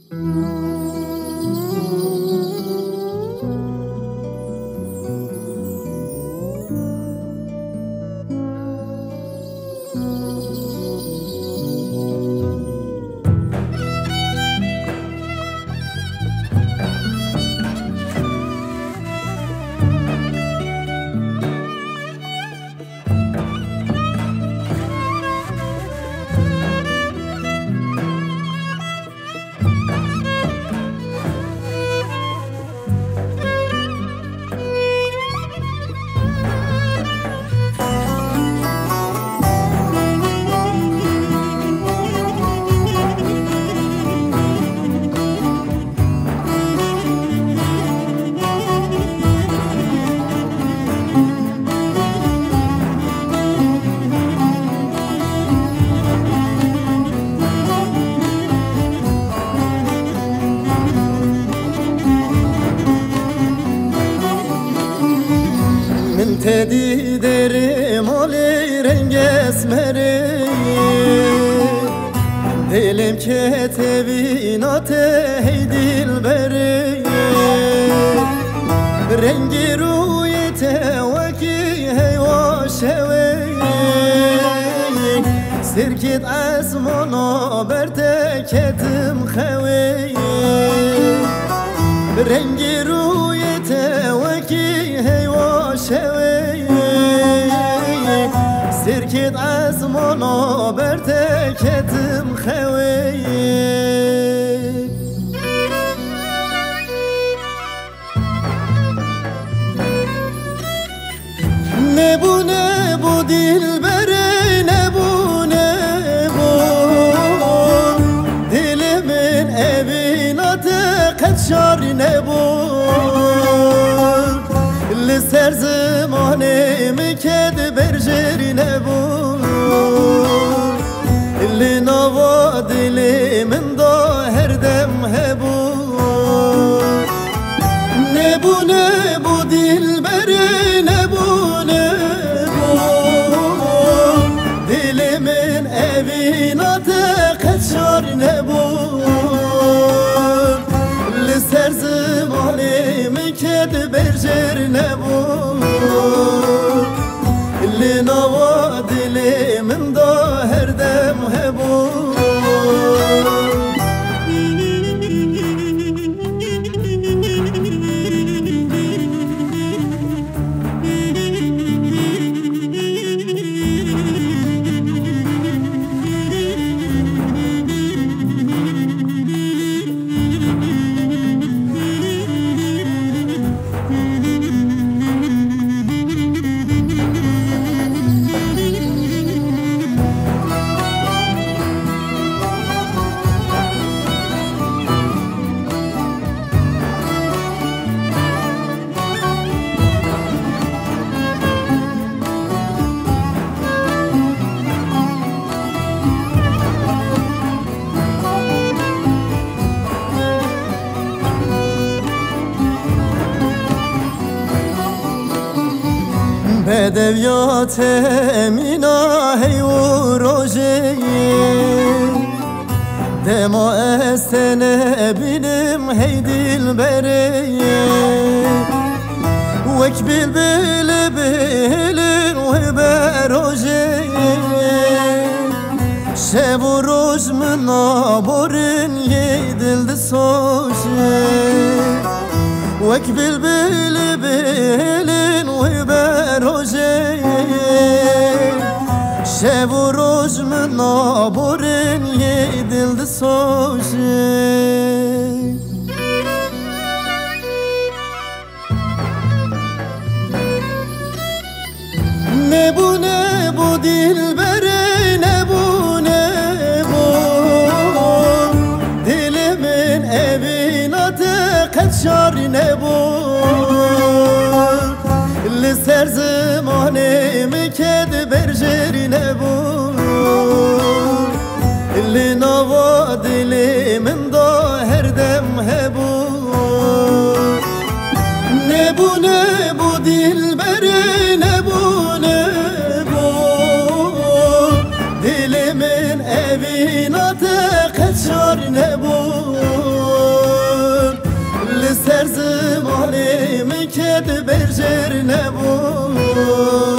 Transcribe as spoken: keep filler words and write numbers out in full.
تدی در مالی رنگ اسمری دلم که تبینات هی دل بری رنگی روی توکی هی واشوی سرکت اسمانا برده کتم خوی رنگی روی توکی هی واشوی سرکت اسمانا برده کتم خوی نبو نبو دل بری نبو نبو دل من ابینات قد شار نبو لسر زمانه مکد برجر نبو لنوا دل من دا هر دم هبو نبو نبو دل بری نبو نبود لسر زمانه مکد برجر نبود لنوا دل من دا هر دم هبود بدویات مینا هی و روژه دما استنه بینم هی دل بره وک بیل بیل بیلن و بروژه شب و روز من نابورن یه دل دسوشه وک بیل بیل بیلن و بروژه شب و روز من نابورن یه دل دسوشه نبو نبو دل بری نبو نبو دل من ابینات قد شار نبو لسر زمانه مکد برجر نبو لنوا دل من دا هر دم هبو نبو نبو دل بری نبو نبو دل من ابینات قد شار نبو یه دبر جر نبود